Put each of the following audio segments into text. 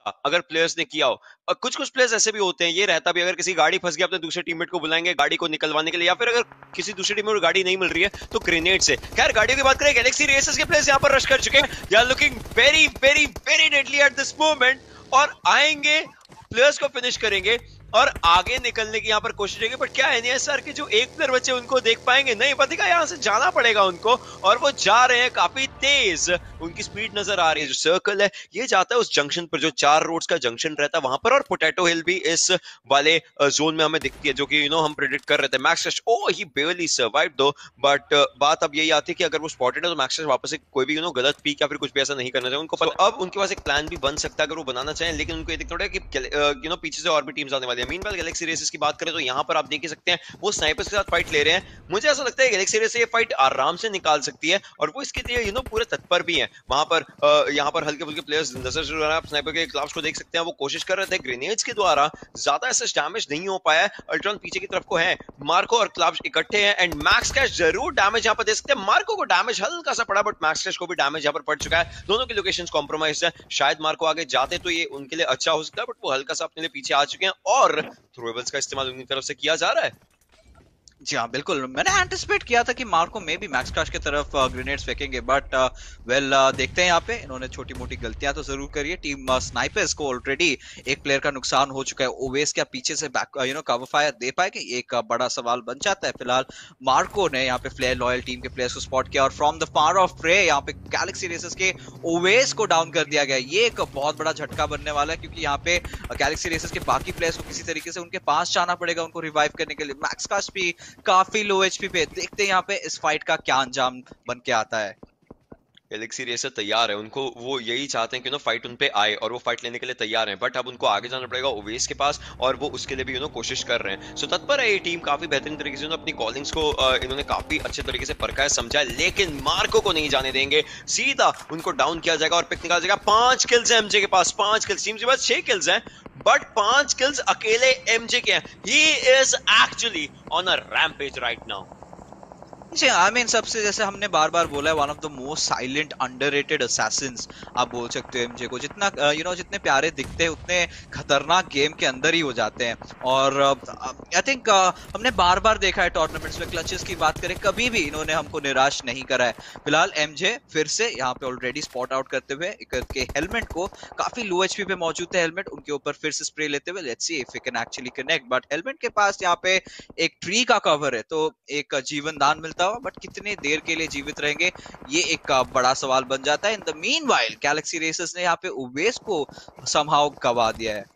अगर प्लेयर्स ने किया हो। और कुछ कुछ प्लेयर्स ऐसे भी होते हैं, ये रहता भी, अगर किसी गाड़ी फंस गया अपने दूसरे टीममेट को बुलाएंगे गाड़ी को निकलवाने के लिए, या फिर अगर किसी दूसरी टीम में गाड़ी नहीं मिल रही है तो ग्रेनेड से। खैर गाड़ियों की बात करें, गैलेक्सी रेसर्स के प्लेयर्स यहाँ पर रश कर चुके हैं, they are looking very very very deadly at this moment, और आएंगे प्लेयर्स को फिनिश करेंगे और आगे निकलने की यहाँ पर कोशिश करेंगे। बट क्या एनएसआर के जो एक प्लेयर बचे उनको देख पाएंगे? नहीं, पता यहाँ से जाना पड़ेगा उनको, और वो जा रहे हैं काफी तेज, उनकी स्पीड नजर आ रही है। जो सर्कल है ये जाता है उस जंक्शन पर, जो 4 रोड्स का जंक्शन रहता है वहां पर, और पोटैटो हिल भी इस वाले जोन में हमें दिखती है, जो कि हम प्रेडिक्ट कर रहे थे। Max oh he barely survived दो, बट बात अब यही आती है कि अगर वो स्पॉटेड है तो मैक्स वापस से कोई भी गलत पीक या फिर कुछ भी ऐसा नहीं करना चाहिए उनको। अब उनके पास एक प्लान भी बन सकता है अगर वो बनाना चाहें, लेकिन उनको ये दिख रहा है कि पीछे से और भी टीम्स आने वाली है। मीनवाइल गैलेक्सी रेसेस की बात करें तो यहाँ पर आप देख ही सकते हैं वो स्नाइपर्स के साथ फाइट ले रहे हैं। मुझे ऐसा लगता है गैलेक्सी रेस ये फाइट आराम से निकाल सकती है, और वो इसके लिए पूरे तत्पर भी हैं। वहां पर यहाँ पर हल्के फुल्के प्लेयर्स नजर, आप स्नाइपर के क्लाब्स को देख सकते हैं, वो कोशिश कर रहे थे ग्रेनेड्स के द्वारा, ज्यादा ऐसा डैमेज नहीं हो पाया है। अल्ट्रॉन पीछे की तरफ को है, मार्को और क्लाब्स इकट्ठे हैं, एंड मैक्स कैश जरूर डैमेज यहाँ पर दे सकते हैं। मार्को को डैमेज हल्का सा पड़ा, बट मैक्स कैश को भी डैमेज यहाँ पर पड़ चुका है। दोनों की लोकेशंस कॉम्प्रोमाइज है, शायद मार्को आगे जाते तो ये उनके लिए अच्छा हो सकता है, बट वो हल्का सा अपने लिए पीछे आ चुके हैं, और थ्रोएबल्स का इस्तेमाल उनकी तरफ से किया जा रहा है। जी हाँ बिल्कुल, मैंने एंटिसिपेट किया था कि मार्को में भी मैक्स क्रैश की तरफ ग्रेनेड्स फेंकेंगे, बट वेल देखते हैं यहाँ पे इन्होंने छोटी मोटी गलतियां तो जरूर करी है। टीम स्नाइपर्स को ऑलरेडी एक प्लेयर का नुकसान हो चुका है। ओवेस क्या पीछे से बैक कवर फायर दे पाएंगे, एक बड़ा सवाल बन जाता है। फिलहाल मार्को ने यहाँ पे फ्लेयर लॉयल टीम के प्लेयर्स को स्पॉट किया, और from the far off pray यहाँ पे गैलेक्सी रेसेस के ओवेस को डाउन कर दिया गया। ये एक बहुत बड़ा झटका बनने वाला है, क्योंकि यहाँ पे गैलेक्सी रेसेस के बाकी प्लेयर्स को किसी तरीके से उनके पास जाना पड़ेगा उनको रिवाइव करने के लिए। मैक्स क्रैश भी काफी लो एचपी पे, देखते हैं यहाँ पे इस फाइट का क्या अंजाम बन के आता है। गैलेक्सी रेसर तैयार है, उनको वो यही चाहते हैं कि फाइट उन पे आए, और वो फाइट लेने के लिए तैयार हैं, बट अब उनको आगे जाना पड़ेगा ओवेस के पास, और वो उसके लिए भी कोशिश कर रहे हैं। सो तत्पर है ये टीम, काफी बेहतरीन तरीके से अपनी कॉलिंग्स को इन्होंने काफी अच्छे तरीके से परखा है, समझा है, लेकिन मार्को को नहीं जाने देंगे। सीधा उनको डाउन किया जाएगा और पिक निकाला जाएगा। 5 किल्स है एमजे के पास, 5 किल्स, टीम के पास 6 किल्स हैं, बट 5 किल्स अकेले एमजे के हैं। He is actually on a rampage right now. I mean सबसे, जैसे हमने बार बार बोला है, one of the most silent underrated assassins आप बोल सकते हो एमजे को। जितना जितने प्यारे दिखते हैं उतने खतरनाक गेम के अंदर ही हो जाते हैं। और आई थिंक हमने बार बार देखा है टूर्नामेंट्स में, क्लचेस की बात करें कभी भी इन्होंने हमको निराश नहीं करा है। फिलहाल एमजे फिर से यहाँ पे ऑलरेडी स्पॉट आउट करते हुए के हेलमेट को, काफी लो एचपी पे मौजूद है हेलमेट, उनके ऊपर फिर से स्प्रे लेते हुए, let's see if we can actually connect. But helmet के पास यहाँ पे एक ट्री का कवर है, तो एक जीवन दान मिलता हुआ, बट कितने देर के लिए जीवित रहेंगे ये एक बड़ा सवाल बन जाता है। In the meanwhile Galaxy racers ने यहाँ पे ओवेस को समहाउ गवा दिया है।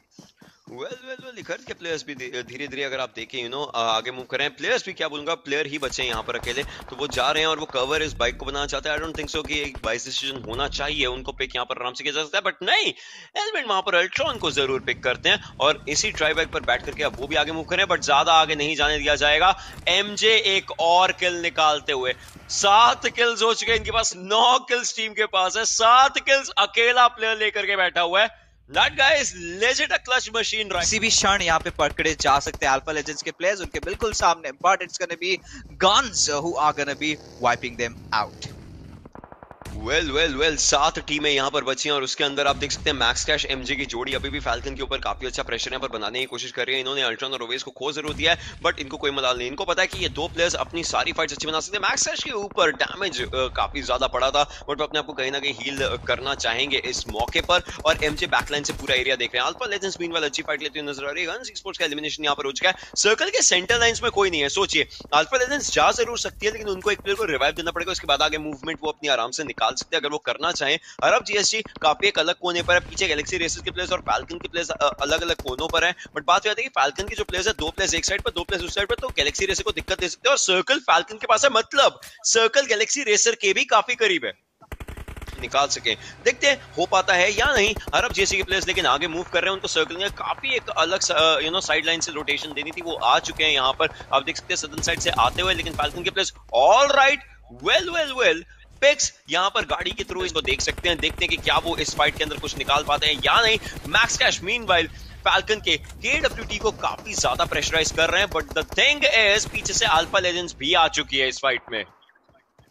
वेल इधर के प्लेयर्स भी धीरे धीरे अगर आप देखें आगे मूव कर रहे हैं। प्लेयर्स भी क्या बोलूंगा, प्लेयर ही बचे हैं यहाँ पर अकेले, तो वो जा रहे हैं और वो कवर इस बाइक को बनाना चाहते हैं। आई डोंट थिंक सो कि एक बाइस डिसीजन होना चाहिए, उनको पिक यहाँ पर आराम से किया जा सकता है, बट नहीं, एलमेंट वहां पर अल्ट्रॉन को जरूर पिक करते हैं, और इसी ट्राई बाइक पर बैठ करके अब वो भी आगे मूव करें, बट ज्यादा आगे नहीं जाने दिया जाएगा। एमजे एक और किल निकालते हुए, 7 किल्स हो चुके हैं इनके पास, 9 किल्स टीम के पास है, 7 किल्स अकेला प्लेयर लेकर के बैठा हुआ है। That guy is legit a clutch machine, right? किसी भी क्षण यहाँ पे पकड़े जा सकते हैं अल्फा लेजेंड्स के प्लेयर्स उनके बिल्कुल सामने, but it's gonna be guns who are gonna be wiping them out. Well 7 टीमें यहाँ पर बची हैं, और उसके अंदर आप देख सकते हैं मैक्स कैश एमजे की जोड़ी अभी भी फाल्कन के ऊपर काफी अच्छा प्रेशर यहाँ पर बनाने की कोशिश कर रही है। इन्होंने अल्ट्रॉन और ओवेस को खो जरूर दिया है, बट इनको कोई मलाल नहीं। इनको पता है कि ये 2 प्लेयर्स अपनी सारी फाइट्स अच्छी बना सकते हैं। मैक्स कैश के ऊपर डैमेज काफी ज्यादा पड़ा था, बट वो अपने आपको कहीं ना कहीं हील करना चाहेंगे इस मौके पर, और एमजे बैकलाइन से पूरा एरिया देख रहे हैं। अल्फा लेजेंड्स मीनवाइल अच्छी फाइट लेती हुई नजर आ रही है। गन्स स्पोर्ट्स का एलिमिनेशन यहाँ पर हो चुका है। सर्कल के सेंटर लाइंस में कोई नहीं है। सोचिए, अल्फा लेजेंड्स जा जरूर सकती है, लेकिन उनको एक प्लेयर को रिवाइव देना पड़ेगा, उसके बाद आगे मूवमेंट वो अपनी आराम से निकाल सकते हैं अगर वो करना चाहें। अरब जीएसजी काफी एक अलग कोने पर है, पीछे गैलेक्सी रेसेस के प्लेयर्स और फाल्कन के प्लेयर्स अलग अलग कोनों पर हैं, बट बात यह है कि फाल्कन के जो प्लेयर्स है, 2 प्लेयर्स एक साइड पर, 2 प्लेयर्स उस साइड पर, तो गैलेक्सी रेसर को दिक्कत दे सकते हैं, और सर्कल फाल्कन के पास है, मतलब सर्कल गैलेक्सी रेसर के भी काफी करीब है, निकाल सके। देखते हैं हो पाता है या नहीं। अरब जेसी के प्लेयर्स लेकिन आगे मूव कर रहे हैं, उनको सर्कल में काफी एक अलग साइड लाइन से रोटेशन देनी थी, वो आ चुके हैं यहाँ पर, आप देख सकते हैं सदर्न साइड से आते हुए, लेकिन फाल्कन के players all right, well picks यहाँ पर गाड़ी के थ्रू इसको देख सकते हैं, देखते हैं कि क्या वो इस फाइट के अंदर कुछ निकाल पाते हैं या नहीं। मैक्स कैश मीनवाइल फाल्कन के केडब्ल्यूटी को काफी ज्यादा प्रेशराइज कर रहे हैं, बट द थिंग इज पीछे से अल्फा लेजेंड्स भी आ चुकी है इस फाइट में।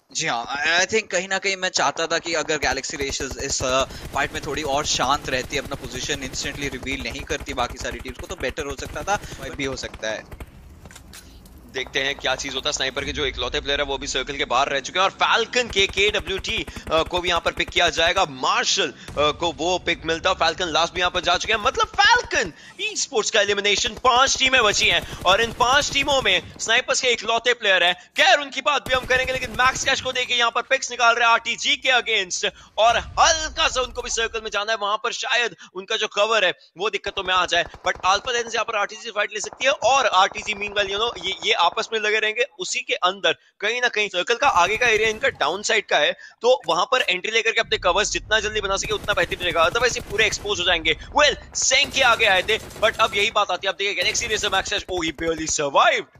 जी हाँ, आई थिंक कहीं ना कहीं मैं चाहता था कि अगर गैलेक्सी रेसेस इस फाइट में थोड़ी और शांत रहती, अपना पोजीशन इंस्टेंटली रिवील नहीं करती बाकी सारी टीम्स को, तो बेटर हो सकता था, भी हो सकता है। देखते हैं क्या चीज होता है। स्नाइपर के जो इकलौते प्लेयर है वो भी सर्कल के बाहर रह चुके हैं और फैल्कन के KWT को भी यहां पर पिक किया जाएगा। मार्शल को वो पिक मिलता है। फैल्कन लास्ट भी यहां पर जा चुके हैं। मतलब फैल्कन ई स्पोर्ट्स का एलिमिनेशन 5 टीमें बची हैं और इन 5 टीमों में स्नाइपर्स के इकलौते प्लेयर हैं। खैर उनकी बात भी हम करेंगे, लेकिन मैक्स कैश को देखिए यहां पर पिक्स निकाल रहे हैं आरटीजी के अगेंस्ट और हल्का सा उनको भी सर्कल में जाना है। वहां पर शायद उनका जो कवर है वो दिक्कतों में आ जाए, बट अल्फा लेजेंड्स यहां पर आरटीजी फाइट ले सकती है और आरटीजी मीनवाइल ये आपस में लगे रहेंगे। उसी के अंदर कहीं ना कहीं सर्कल का आगे का एरिया इनका डाउन साइड का है, तो वहां पर एंट्री लेकर के अपने कवर्स जितना जल्दी बना सके उतना बेहतर रहेगा, अदरवाइज ये पूरे एक्सपोज हो जाएंगे। वेल सेंक के आगे आए थे, बट अब यही बात आती है। अब देखिए Galaxy racer Max, oh he barely survived.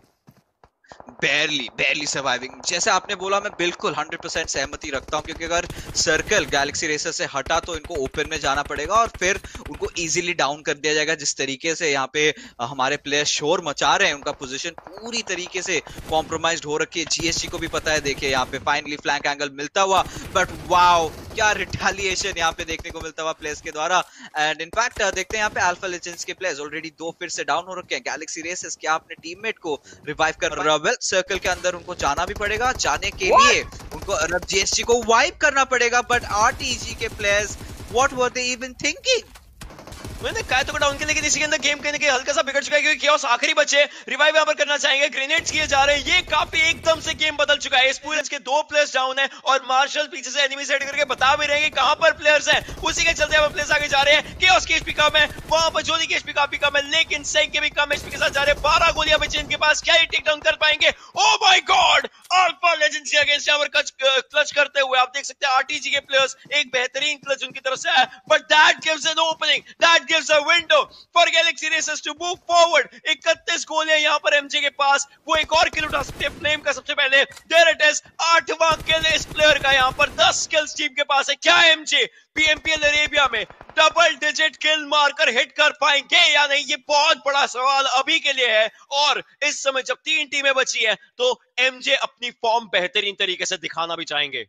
Barely surviving, जैसे आपने बोला मैं बिल्कुल 100% सहमति रखता हूं, क्योंकि अगर सर्कल गैलेक्सी रेसर से हटा तो इनको ओपन में जाना पड़ेगा और फिर उनको इजीली डाउन कर दिया जाएगा। जिस तरीके से यहाँ पे हमारे प्लेयर शोर मचा रहे हैं, उनका पोजीशन पूरी तरीके से कॉम्प्रोमाइज्ड हो रखी है। जीएसजी को भी पता है, देखिए यहाँ पे फाइनली फ्लैंक एंगल मिलता हुआ, बट वाओ क्या रिटेलिएशन यहाँ पे देखने को मिलता हुआ प्लेयर्स के द्वारा। एंड इनफैक्ट देखते हैं यहाँ पे अल्फा लेजेंड्स के प्लेयर्स ऑलरेडी 2 फिर से डाउन हो रखे हैं। गैलेक्सी रेसर्स क्या अपने टीममेट को रिवाइव कर रहा है? सर्कल के अंदर उनको जाना भी पड़ेगा, जाने के लिए उनको जीएसजी को वाइप करना पड़ेगा, बट आरटीजी के players what were they even thinking? मैंने कहा तो डाउन के, लेकिन इसी के अंदर गेम कहने के हल्का सा बिगड़ चुका है, क्योंकि chaos आखिरी बचे रिवाइव यहां पर करना चाहेंगे। ग्रेनेड्स किए जा रहे हैं, ये काफी एकदम से गेम बदल चुका है। इस पूरे के 2 प्लेयर्स डाउन है और मार्शल पीछे से एनिमी सेट करके बता भी रहे हैं कि कहां पर प्लेयर्स हैं। उसी के चलते अब प्लेयर्स आगे जा रहे हैं। chaos की एचपी कम है, वहां पर जोली की एचपी काफी कम है, लेकिन सेंक के भी कम एचपी के साथ जा रहे हैं। 12 गोलियां बची इनके पास, क्या ये टेक डाउन कर पाएंगे? Oh my God, Alpha Legends के अगेंस्ट यहां पर क्लच करते हुए आप देख सकते हैं आरटीजी के प्लेयर्स। एक बेहतरीन क्लच उनकी तरफ से है, but that gives an opening, that gives a window for Galaxy racers to move forward. 31 गोलियां यहां पर एमजे के पास, वो एक और किल उठा सकते हैं फ्लेम का सबसे पहले। देयर इट इज, 8वां किल इस प्लेयर का यहां पर। 10 किल्स टीम के पास है। क्या एमजे पीएमपीएल अरेबिया में डबल डिजिट किल मारकर हिट कर पाएंगे या नहीं, ये बहुत बड़ा सवाल अभी के लिए है। और इस समय जब 3 टीमें बची हैं तो एमजे अपनी फॉर्म बेहतरीन तरीके से दिखाना भी चाहेंगे।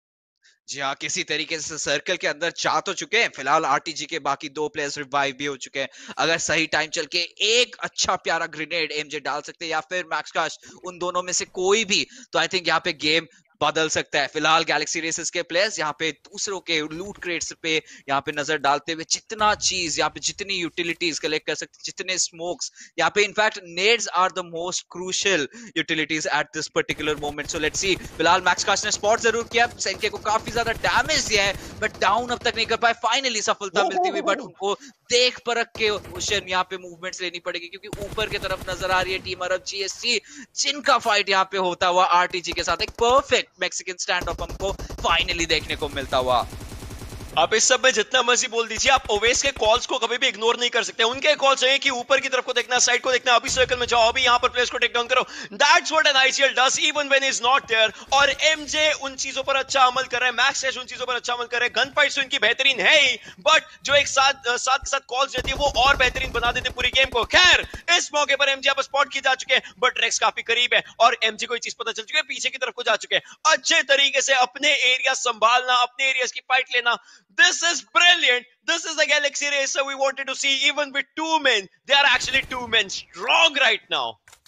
जी हाँ, किसी तरीके से सर्कल के अंदर जा तो चुके हैं। फिलहाल आरटीजी के बाकी 2 प्लेयर्स रिवाइव भी हो चुके हैं। अगर सही टाइम चल के एक अच्छा प्यारा ग्रेनेड एमजे डाल सकते हैं या फिर मैक्स काश, उन दोनों में से कोई भी, तो आई थिंक यहाँ पे गेम बदल सकता है। फिलहाल गैलेक्सी रेसेस के प्लेयर्स यहाँ पे दूसरों के लूट क्रेट्स पे यहाँ पे नजर डालते हुए जितना चीज यहाँ पे, जितनी यूटिलिटीज कलेक्ट कर सकते, जितने स्मोक्स यहाँ पे, in fact nades are the most crucial utilities at this particular moment. So let's see. फिलहाल मैक्स काश ने स्पॉट जरूर किया, सेंके को काफी ज्यादा डैमेज दिया है, बट डाउन अब तक नहीं कर पाए। फाइनली सफलता मिलती हुई, बट उनको देख परख के क्वेश्चन यहाँ पे मूवमेंट्स लेनी पड़ेगी, क्योंकि ऊपर की तरफ नजर आ रही है टीम अरब जीएससी, जिनका फाइट यहाँ पे होता हुआ आरटीजी के साथ। एक परफेक्ट मैक्सिकन स्टैंड ऑफ हमको फाइनली देखने को मिलता हुआ। आप इस सब में जितना मर्जी बोल दीजिए, आप ओवेस के कॉल्स को कभी भी इग्नोर नहीं कर सकते। उनके कॉल्स है कि ऊपर की तरफ को देखना, साइड को देखना, अभी सर्कल में जाओ, अभी यहां पर प्लेयर्स को टेक डाउन करो। That's what an ICL does even when is not there. और एमजे उन चीजों पर अच्छा अमल कर रहे हैं, मैक्स कैश उन चीजों पर अच्छा अमल कर रहे हैं। गन फाइट्स उनकी बेहतरीन है ही, बट जो एक साथ के साथ कॉल्स रहती है वो और बेहतरीन बना देते पूरी गेम को। खैर इस मौके पर एमजे पर स्पॉट किए जा चुके हैं, बट रेक्स काफी करीब है और एमजे को ये चीज पता चल चुकी है, पीछे की तरफ को जा चुके हैं। अच्छे तरीके से अपने एरिया संभालना, अपने एरियाज की फाइट लेना, this is brilliant. This is the Galaxy Racer we wanted to see. Even with 2 men, they are actually 2 men strong right now.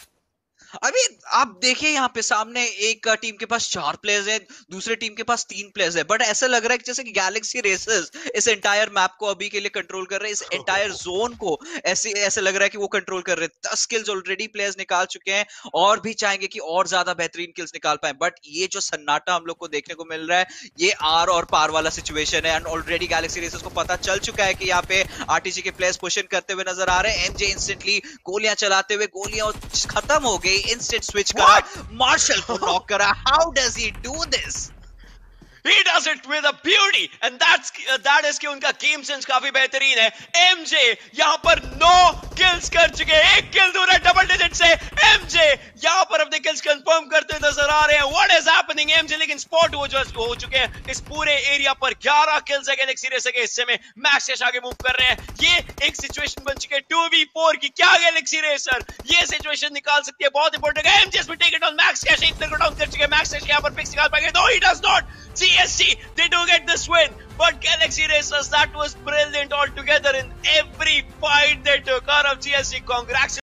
अभी आप देखिए यहाँ पे सामने एक टीम के पास 4 प्लेयर्स हैं, दूसरे टीम के पास 3 प्लेयर्स हैं, बट ऐसा लग रहा है कि जैसे कि गैलेक्सी रेसर्स इस एंटायर मैप को अभी के लिए कंट्रोल कर रहे हैं, इस एंटायर जोन को ऐसे लग रहा है कि वो कंट्रोल कर रहे हैं। 10 किल्स ऑलरेडी प्लेयर्स निकाल चुके हैं और भी चाहेंगे कि और ज्यादा बेहतरीन किल्स निकाल पाए, बट ये जो सन्नाटा हम लोग को देखने को मिल रहा है, ये आर और पार वाला सिचुएशन है। एंड ऑलरेडी गैलेक्सी रेसर्स को पता चल चुका है कि यहाँ पे आरटीजी के प्लेयर्स पुशन करते हुए नजर आ रहे हैं। एमजे इंस्टेंटली गोलियां चलाते हुए, गोलियां खत्म हो गई, इंस्टेंट स्विच करा, मार्शल को नॉक करा। How does he do this? he does it with a beauty and that is कि उनका गेम सेंस काफी बेहतरीन है। एमजे यहां पर 9 किल्स कर चुके हैं, एक किल दूर है डबल डिजिट से। एमजे यहां पर अपने किल्स कंफर्म करते नजर आ रहे हैं। What is happening? एमजे लेकिन स्पॉट हो चुके हैं इस पूरे एरिया पर। 11 किल्स है गैलेक्सी रेसर के हिस्से में। मैक्स कैश आगे मूव कर रहे हैं। ये एक सिचुएशन बन चुकी है 2v4 की। क्या गैलेक्सी रेसर ये सिचुएशन निकाल सकती है? बहुत इंपॉर्टेंट है। MJ will take it on Max Cash. एक को डाउन कर चुके हैं। मैक्स कैश यहां पर पिक्स निकाल पाएंगे? No he does not. CSC they do get this win, but Galaxy Racers, that was brilliant altogether in every fight they took. Out of CSC, congrats.